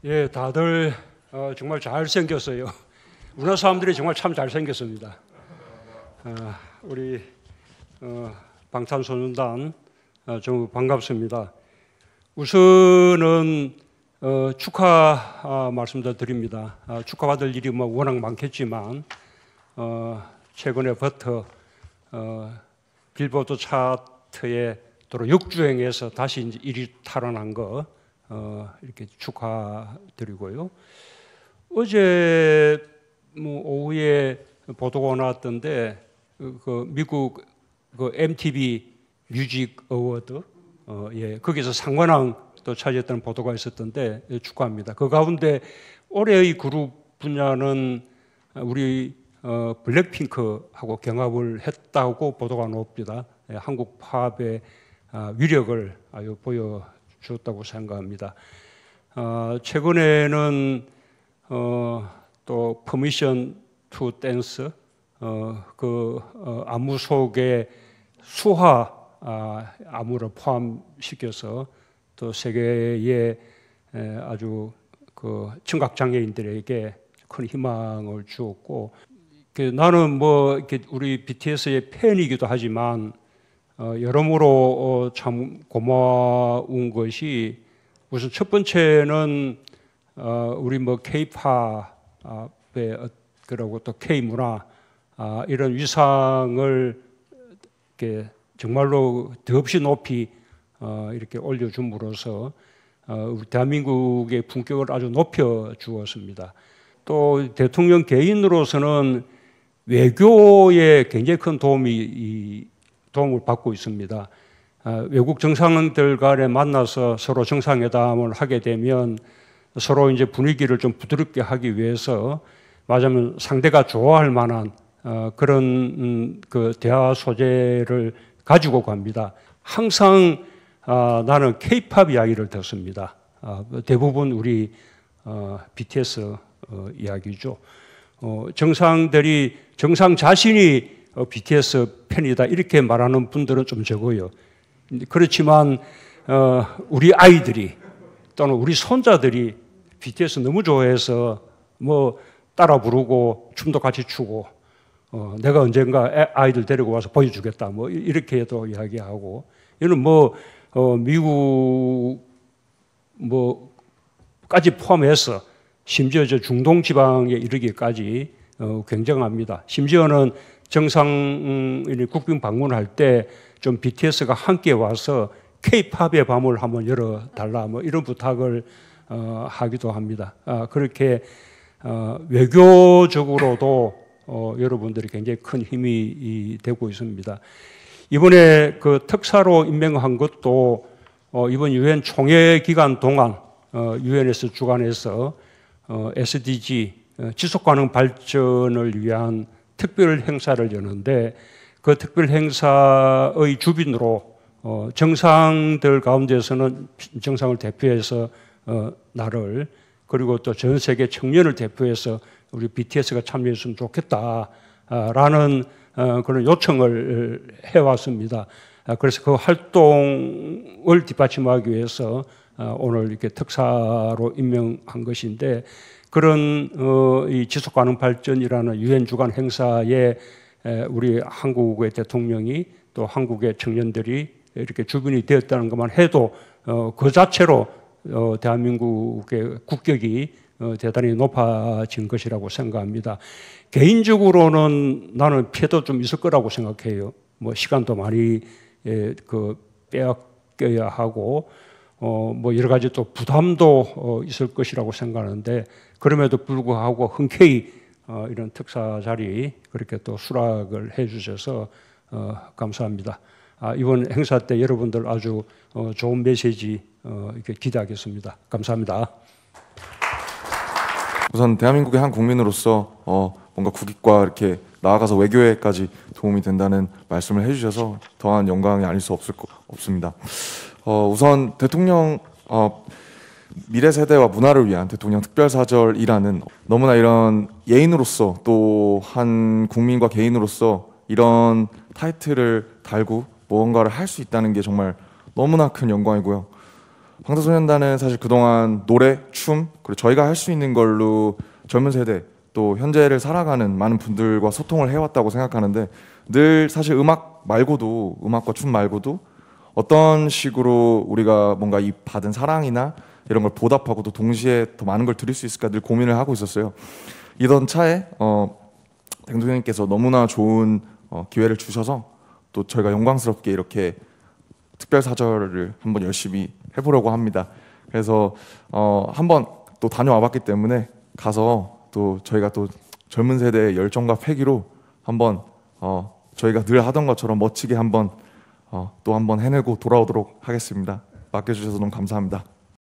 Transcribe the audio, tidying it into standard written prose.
예, 다들 정말 잘생겼어요. 우리나라 사람들이 정말 참 잘생겼습니다. 우리 방탄소년단 정말 반갑습니다. 우선은 축하 말씀도 드립니다. 축하받을 일이 뭐 워낙 많겠지만 최근에부터 빌보드 차트에 또 역주행해서 다시 이제 1위 탈환한 거 이렇게 축하드리고요. 어제 뭐 오후에 보도가 나왔던데 그 미국 그 MTV 뮤직 어워드 예, 거기서 상관왕 또 차지했다는 보도가 있었던데 예, 축하합니다. 그 가운데 올해의 그룹 분야는 우리 블랙핑크하고 경합을 했다고 보도가 나옵니다. 예, 한국 팝의 위력을 아주 보여주었다고 생각합니다. 최근에는 또 퍼미션 투 댄스 안무 속에 수화 안무를 포함시켜서 또 세계의 아주 그 청각 장애인들에게 큰 희망을 주었고, 나는 뭐 이렇게 우리 BTS의 팬이기도 하지만 여러모로 참 고마운 것이 우선 첫 번째는 우리 뭐 K-팝의 그리고 또 K-문화 이런 위상을 이렇게 정말로 더없이 높이 이렇게 올려줌으로써 우리 대한민국의 품격을 아주 높여 주었습니다. 또 대통령 개인으로서는 외교에 굉장히 큰 도움을 받고 있습니다. 외국 정상들 간에 만나서 서로 정상회담을 하게 되면 서로 이제 분위기를 좀 부드럽게 하기 위해서 맞으면 상대가 좋아할 만한 그런 그 대화 소재를 가지고 갑니다. 항상 나는 K-팝 이야기를 듣습니다. 대부분 우리 BTS 이야기죠. 정상 자신이 BTS 팬이다 이렇게 말하는 분들은 좀 적어요. 그렇지만 우리 아이들이 또는 우리 손자들이 BTS 너무 좋아해서 뭐 따라 부르고 춤도 같이 추고 내가 언젠가 아이들 데리고 와서 보여주겠다 뭐 이렇게도 이야기하고, 이는 뭐 미국 뭐까지 포함해서 심지어 저 중동 지방에 이르기까지 굉장합니다. 심지어는 정상인이 국빈 방문할 때 좀 BTS가 함께 와서 K-팝의 밤을 한번 열어달라 뭐 이런 부탁을 하기도 합니다. 그렇게 외교적으로도 여러분들이 굉장히 큰 힘이 되고 있습니다. 이번에 그 특사로 임명한 것도 이번 유엔 총회 기간 동안 유엔에서 주관해서 SDG 지속가능 발전을 위한 특별 행사를 여는데, 그 특별 행사의 주빈으로 정상들 가운데서는 정상을 대표해서 나를, 그리고 또 전 세계 청년을 대표해서 우리 BTS가 참여했으면 좋겠다라는 그런 요청을 해왔습니다. 그래서 그 활동을 뒷받침하기 위해서 오늘 이렇게 특사로 임명한 것인데, 그런 이 지속가능 발전이라는 유엔 주관 행사에 우리 한국의 대통령이 또 한국의 청년들이 이렇게 주변이 되었다는 것만 해도 그 자체로 대한민국의 국격이 대단히 높아진 것이라고 생각합니다. 개인적으로는 나는 피해도 좀 있을 거라고 생각해요. 뭐 시간도 많이 빼앗겨야 하고 뭐 여러 가지 또 부담도 있을 것이라고 생각하는데, 그럼에도 불구하고 흔쾌히 이런 특사 자리 그렇게 또 수락을 해주셔서 감사합니다. 이번 행사 때 여러분들 아주 좋은 메시지 이렇게 기대하겠습니다. 감사합니다. 우선 대한민국의 한 국민으로서 뭔가 국익과 이렇게 나아가서 외교에까지 도움이 된다는 말씀을 해주셔서 더한 영광이 아닐 수 없습니다. 우선 대통령 미래 세대와 문화를 위한 대통령 특별사절이라는, 너무나 이런 예인으로서 또 한 국민과 개인으로서 이런 타이틀을 달고 무언가를 할 수 있다는 게 정말 너무나 큰 영광이고요. 방탄소년단은 사실 그동안 노래, 춤, 그리고 저희가 할 수 있는 걸로 젊은 세대 또 현재를 살아가는 많은 분들과 소통을 해왔다고 생각하는데, 늘 사실 음악과 춤 말고도 어떤 식으로 우리가 뭔가 이 받은 사랑이나 이런 걸 보답하고 또 동시에 더 많은 걸 드릴 수 있을까 늘 고민을 하고 있었어요. 이던 차에 대통령님께서 너무나 좋은 기회를 주셔서 또 저희가 영광스럽게 이렇게 특별 사절을 한번 열심히 해보려고 합니다. 그래서 한번 또 다녀와봤기 때문에 가서 또 저희가 또 젊은 세대의 열정과 패기로 한번 저희가 늘 하던 것처럼 멋지게 한번 또 한번 해내고 돌아오도록 하겠습니다. 맡겨주셔서 너무 감사합니다.